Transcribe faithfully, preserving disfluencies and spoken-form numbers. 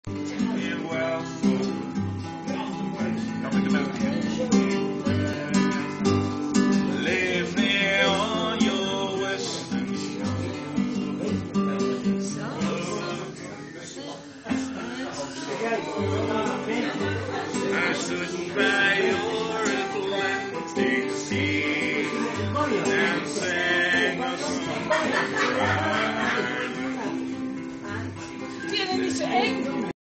well come in the melody. Leave me on your western I stood by your Atlantic sea and sang a song. Tiene mi eng.